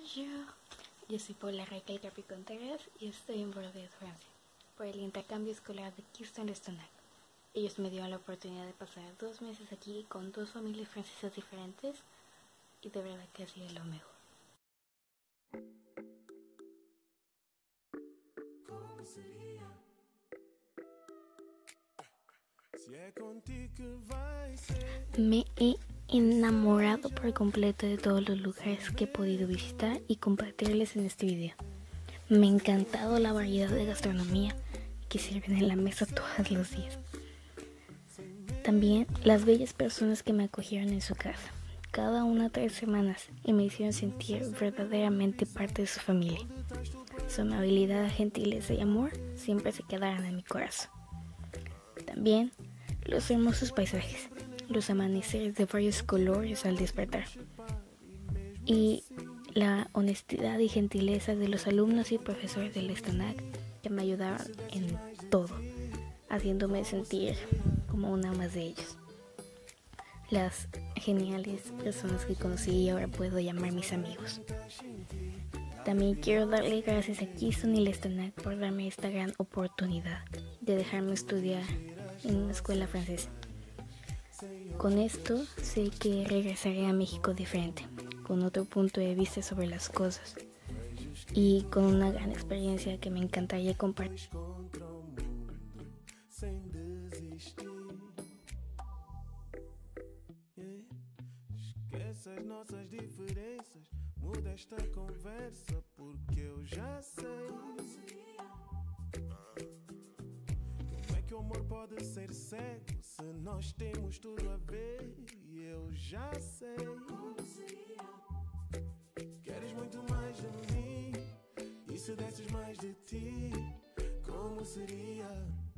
Bonjour, yo soy Paula Raquel Capi Contreras y estoy en Bordeaux, Francia, por el intercambio escolar de Kirsten-Lestonac. Ellos me dieron la oportunidad de pasar 2 meses aquí con 2 familias francesas diferentes y de verdad que ha sido lo mejor. Me he enamorado por completo de todos los lugares que he podido visitar y compartirles en este video. Me ha encantado la variedad de gastronomía que sirven en la mesa todos los días. También las bellas personas que me acogieron en su casa, cada una 3 semanas, y me hicieron sentir verdaderamente parte de su familia. Su amabilidad, gentileza y amor siempre se quedarán en mi corazón. También los hermosos paisajes, los amaneceres de varios colores al despertar, y la honestidad y gentileza de los alumnos y profesores del Lestonac que me ayudaron en todo, haciéndome sentir como una más de ellos. Las geniales personas que conocí y ahora puedo llamar mis amigos. También quiero darle gracias a Kirsten y Lestonac por darme esta gran oportunidad de dejarme estudiar en una escuela francesa. Con esto sé que regresaré a México diferente, con otro punto de vista sobre las cosas y con una gran experiencia que me encantaría compartir. Esquece as nossas diferenças, muda esta conversa, porque eu já sei como é que o amor pode ser cego se nós temos tudo a ver. E eu já sei queres muito mais de mim, e se desses mais de ti, como seria?